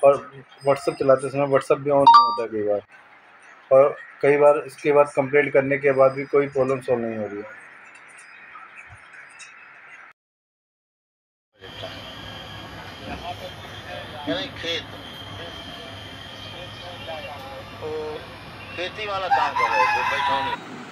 और व्हाट्सएप चलाते समय व्हाट्सएप भी ऑन नहीं होता कई बार, और कई बार इसके बाद कंप्लेंट करने के बाद भी कोई प्रॉब्लम सॉल्व नहीं हो रही है। नहीं खेत वो खेती वाला काम कर रहे थे बैठौनी।